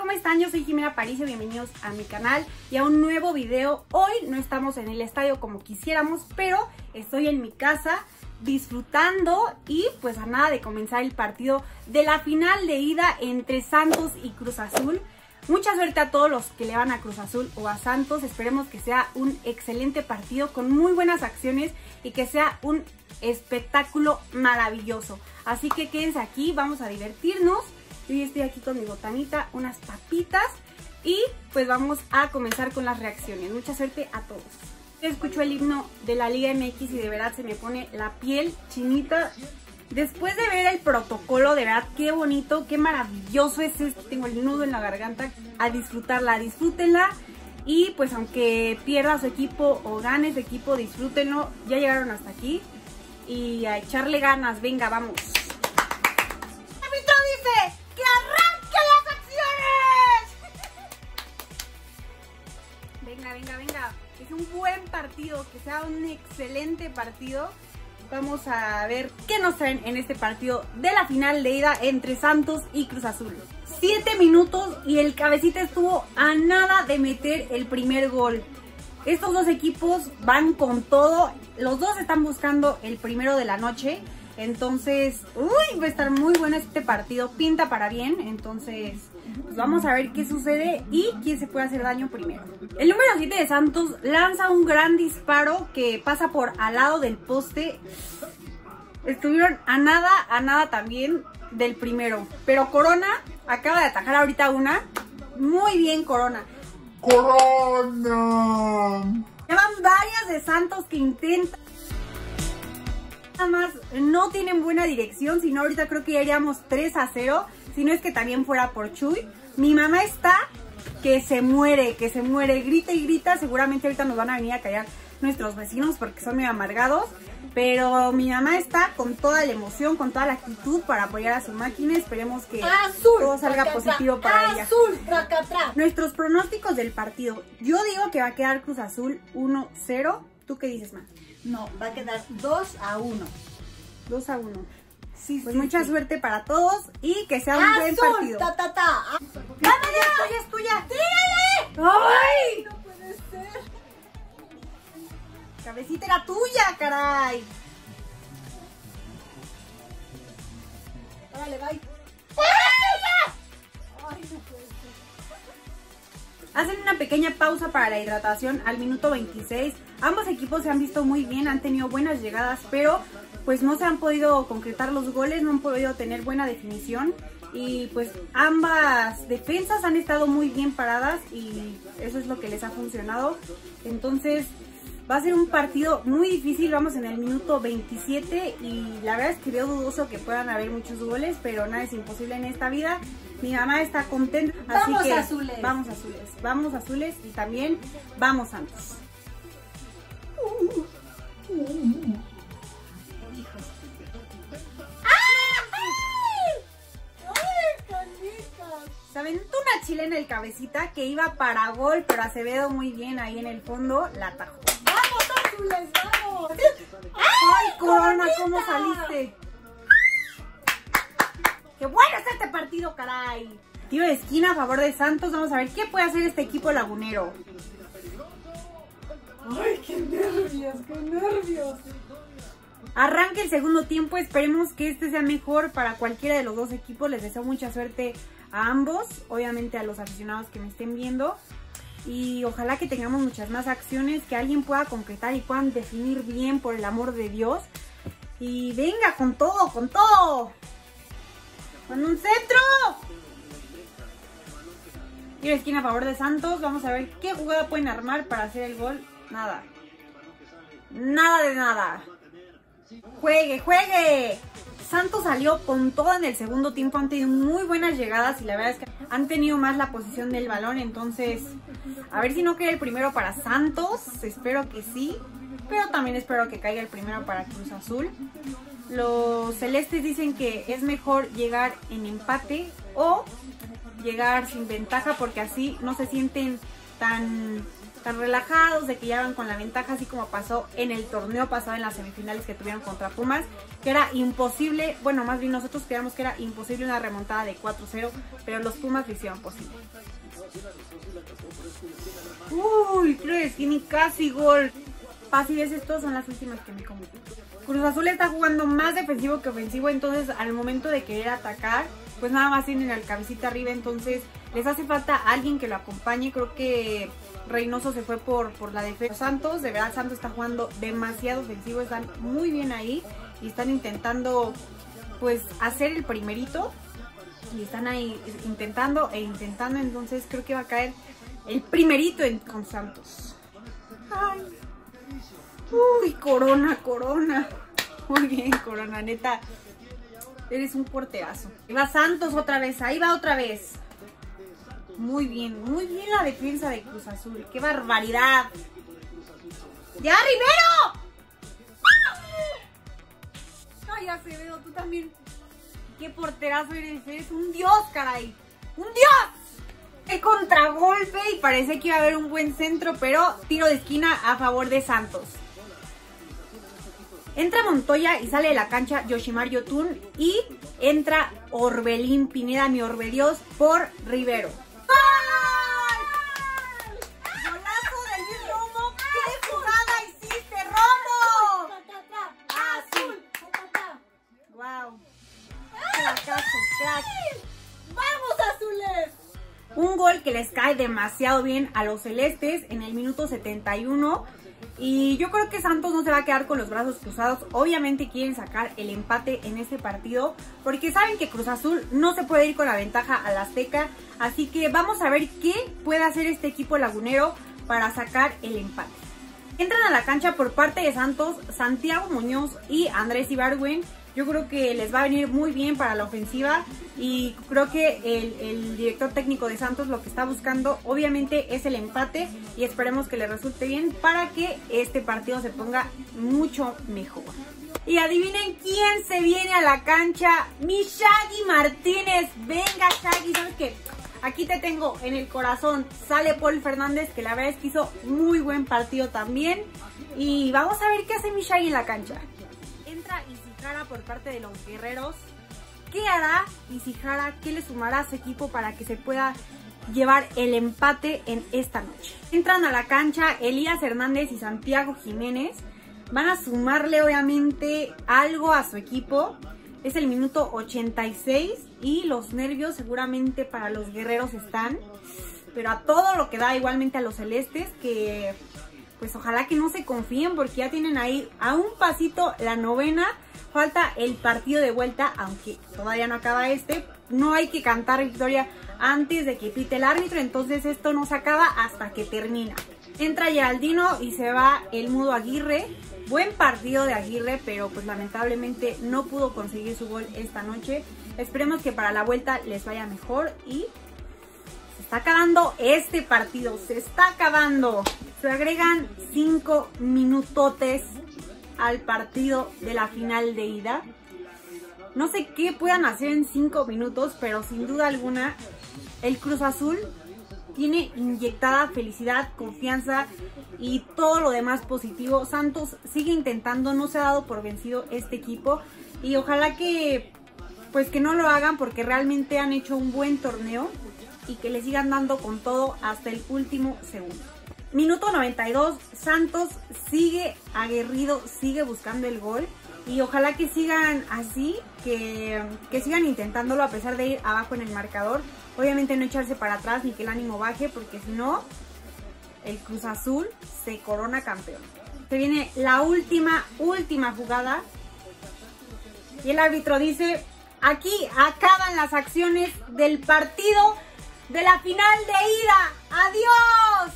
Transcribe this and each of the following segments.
¿cómo están? Yo soy Jimena Aparicio, bienvenidos a mi canal y a un nuevo video. Hoy no estamos en el estadio como quisiéramos, pero estoy en mi casa disfrutando y pues a nada de comenzar el partido de la final de ida entre Santos y Cruz Azul. Mucha suerte a todos los que le van a Cruz Azul o a Santos. Esperemos que sea un excelente partido con muy buenas acciones y que sea un espectáculo maravilloso. Así que quédense aquí, vamos a divertirnos. Yo ya estoy aquí con mi botanita, unas papitas y pues vamos a comenzar con las reacciones. Mucha suerte a todos. Escucho el himno de la Liga MX y de verdad se me pone la piel chinita. Después de ver el protocolo, de verdad qué bonito, qué maravilloso es esto. Tengo el nudo en la garganta. A disfrutarla, disfrútenla. Y pues aunque pierda su equipo o gane su equipo, disfrútenlo. Ya llegaron hasta aquí. Y a echarle ganas, venga, vamos. El árbitro dice que arranque las acciones. Venga, venga, venga. Que sea un buen partido, que sea un excelente partido. Vamos a ver qué nos traen en este partido de la final de ida entre Santos y Cruz Azul. 7 minutos y el Cabecita estuvo a nada de meter el primer gol. Estos dos equipos van con todo. Los dos están buscando el primero de la noche. Entonces, va a estar muy bueno este partido. Pinta para bien. Entonces, pues vamos a ver qué sucede y quién se puede hacer daño primero. El número 7 de Santos lanza un gran disparo que pasa por al lado del poste. Estuvieron a nada también del primero. Pero Corona acaba de atajar ahorita una. Muy bien, Corona. ¡Corona! Llevan varias de Santos que intentan. Nada más no tienen buena dirección, si no ahorita creo que ya iríamos 3-0. Si no es que también fuera por Chuy. Mi mamá está que se muere, grita y grita. Seguramente ahorita nos van a venir a callar nuestros vecinos porque son muy amargados. Pero mi mamá está con toda la emoción, con toda la actitud para apoyar a su máquina. Esperemos que todo salga positivo para ella. Nuestros pronósticos del partido. Yo digo que va a quedar Cruz Azul 1-0. ¿Tú qué dices, Ma? No, va a quedar 2-1. 2-1. Sí, pues sí, mucha suerte para todos y que sea un buen partido. ¡Es tuya! ¡Tírale! ¡Ay! No puede ser. Cabecita era tuya, caray. Órale, bye. Ay, no puede ser. Hacen una pequeña pausa para la hidratación al minuto 26. Ambos equipos se han visto muy bien, han tenido buenas llegadas, pero pues no se han podido concretar los goles, no han podido tener buena definición. Y pues ambas defensas han estado muy bien paradas y eso es lo que les ha funcionado. Entonces va a ser un partido muy difícil, vamos en el minuto 27 y la verdad es que veo dudoso que puedan haber muchos goles, pero nada es imposible en esta vida. Mi mamá está contenta, así vamos que azules. Vamos azules y también vamos Santos. Se aventó una chilena el Cabecita que iba para gol, pero Acevedo muy bien ahí en el fondo la atajó. ¡Vamos, azules, vamos! ¡Ay, Corona, cómo saliste! ¡Qué bueno está este partido, caray! Tiro de esquina a favor de Santos. Vamos a ver qué puede hacer este equipo lagunero. ¡Ay, qué nervios, qué nervios! Arranca el segundo tiempo. Esperemos que este sea mejor para cualquiera de los dos equipos. Les deseo mucha suerte a ambos. Obviamente a los aficionados que me estén viendo. Y ojalá que tengamos muchas más acciones. Que alguien pueda concretar y puedan definir bien, por el amor de Dios. Y venga, con todo, con todo. ¡Con un centro! Tiro de esquina a favor de Santos. Vamos a ver qué jugada pueden armar para hacer el gol. Nada. Nada de nada. ¡Juegue, juegue! Santos salió con todo en el segundo tiempo. Han tenido muy buenas llegadas y la verdad es que han tenido más la posición del balón. Entonces, a ver si no queda el primero para Santos. Espero que sí. Pero también espero que caiga el primero para Cruz Azul. Los celestes dicen que es mejor llegar en empate o llegar sin ventaja porque así no se sienten tan relajados, de que ya van con la ventaja, así como pasó en el torneo pasado en las semifinales que tuvieron contra Pumas, que era imposible, bueno, más bien nosotros creíamos que era imposible una remontada de 4-0, pero los Pumas lo hicieron posible. Uy, creo que tiene casi gol. Fáciles, estos son las últimas que me comí. Cruz Azul está jugando más defensivo que ofensivo, entonces al momento de querer atacar, pues nada más tienen al cabecita arriba, entonces les hace falta alguien que lo acompañe. Creo que Reynoso se fue por la defensa. Santos, de verdad Santos está jugando demasiado ofensivo, están muy bien ahí y están intentando pues hacer el primerito y están ahí intentando, entonces creo que va a caer el primerito con Santos. Ay. Uy, Corona. Muy bien, Corona, neta. Eres un porterazo. Ahí va Santos otra vez, ahí va otra vez. Muy bien la defensa de Cruz Azul. ¡Qué barbaridad! ¡Ya, Rivero! Ay, Acevedo, tú también. ¡Qué porterazo eres! Eres un dios, caray. ¡Un dios! El contragolpe y parece que iba a haber un buen centro, pero tiro de esquina a favor de Santos. Entra Montoya y sale de la cancha Yoshimar Yotun y entra Orbelín Pineda, mi Orbedios, por Rivero. ¡Ay! ¡Golazo de Luis Romo! ¡Qué jugada hiciste, Romo! ¡Azul! ¡Wow! ¡Cracazo, crack! ¡Vamos, azules! Un gol que les cae demasiado bien a los celestes en el minuto 71. Y yo creo que Santos no se va a quedar con los brazos cruzados. Obviamente quieren sacar el empate en este partido, porque saben que Cruz Azul no se puede ir con la ventaja al Azteca. Así que vamos a ver qué puede hacer este equipo lagunero para sacar el empate. Entran a la cancha por parte de Santos Santiago Muñoz y Andrés Ibargüen. Yo creo que les va a venir muy bien para la ofensiva y creo que el director técnico de Santos lo que está buscando obviamente es el empate y esperemos que le resulte bien para que este partido se ponga mucho mejor. Y adivinen quién se viene a la cancha, mi Shaggy Martínez. Venga, Shaggy, ¿sabes qué? Aquí te tengo en el corazón. Sale Paul Fernández, que la verdad es que hizo muy buen partido también. Y vamos a ver qué hace mi Shaggy en la cancha. Entra Isijara por parte de los guerreros. ¿Qué hará Isijara? ¿Qué le sumará a su equipo para que se pueda llevar el empate en esta noche? Entran a la cancha Elías Hernández y Santiago Jiménez. Van a sumarle obviamente algo a su equipo. Es el minuto 86 y los nervios seguramente para los guerreros están. Pero a todo lo que da, igualmente a los celestes, que pues ojalá que no se confíen porque ya tienen ahí a un pasito la novena. Falta el partido de vuelta, aunque todavía no acaba este. No hay que cantar victoria antes de que pite el árbitro, entonces esto no se acaba hasta que termina. Entra Geraldino y se va el Mudo Aguirre. Buen partido de Aguirre, pero pues lamentablemente no pudo conseguir su gol esta noche. Esperemos que para la vuelta les vaya mejor y se está acabando este partido, se está acabando. Se agregan 5 minutotes al partido de la final de ida. No sé qué puedan hacer en 5 minutos, pero sin duda alguna el Cruz Azul tiene inyectada felicidad, confianza y todo lo demás positivo. Santos sigue intentando, no se ha dado por vencido este equipo y ojalá que pues que no lo hagan porque realmente han hecho un buen torneo y que le sigan dando con todo hasta el último segundo. Minuto 92, Santos sigue aguerrido, sigue buscando el gol y ojalá que sigan así, que sigan intentándolo a pesar de ir abajo en el marcador. Obviamente no echarse para atrás ni que el ánimo baje porque si no, el Cruz Azul se corona campeón. Se viene la última jugada y el árbitro dice: aquí acaban las acciones del partido de la final de ida. ¡Adiós!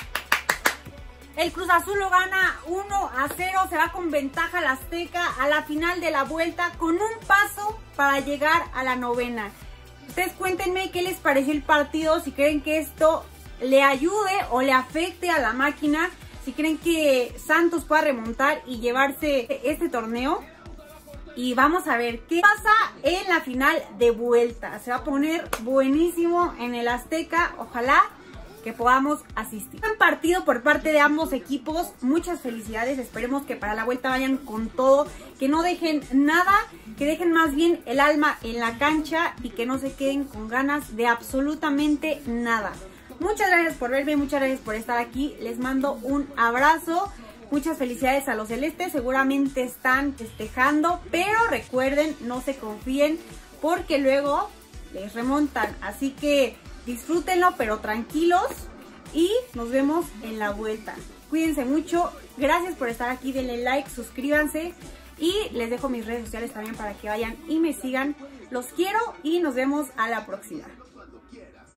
El Cruz Azul lo gana 1-0, se va con ventaja al Azteca a la final de la vuelta con un paso para llegar a la novena. Ustedes cuéntenme qué les pareció el partido, si creen que esto le ayude o le afecte a la máquina, si creen que Santos pueda remontar y llevarse este torneo. Y vamos a ver qué pasa en la final de vuelta. Se va a poner buenísimo en el Azteca. Ojalá que podamos asistir. Buen partido por parte de ambos equipos, muchas felicidades, esperemos que para la vuelta vayan con todo, que no dejen nada, que dejen más bien el alma en la cancha y que no se queden con ganas de absolutamente nada. Muchas gracias por verme, muchas gracias por estar aquí, les mando un abrazo. Muchas felicidades a los celestes, seguramente están festejando, pero recuerden, no se confíen porque luego les remontan. Así que disfrútenlo, pero tranquilos y nos vemos en la vuelta. Cuídense mucho, gracias por estar aquí, denle like, suscríbanse y les dejo mis redes sociales también para que vayan y me sigan. Los quiero y nos vemos a la próxima.